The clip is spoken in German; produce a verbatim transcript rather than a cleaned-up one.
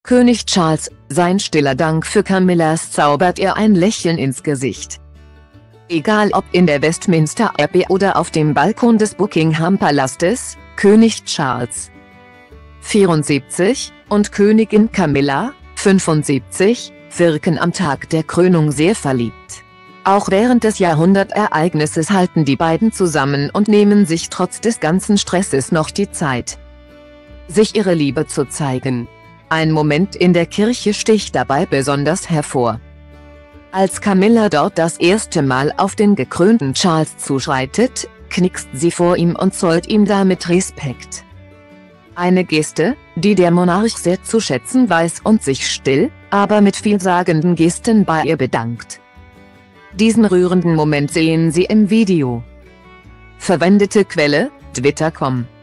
König Charles, sein stiller Dank für Camillas zaubert ihr ein Lächeln ins Gesicht. Egal ob in der Westminster Abbey oder auf dem Balkon des Buckingham Palastes, König Charles, vierundsiebzig, und Königin Camilla, fünfundsiebzig, wirken am Tag der Krönung sehr verliebt. Auch während des Jahrhundertereignisses halten die beiden zusammen und nehmen sich trotz des ganzen Stresses noch die Zeit, sich ihre Liebe zu zeigen. Ein Moment in der Kirche sticht dabei besonders hervor. Als Camilla dort das erste Mal auf den gekrönten Charles zuschreitet, knickst sie vor ihm und zollt ihm damit Respekt. Eine Geste, die der Monarch sehr zu schätzen weiß und sich still, aber mit vielsagenden Gesten bei ihr bedankt. Diesen rührenden Moment sehen Sie im Video. Verwendete Quelle: Twitter punkt com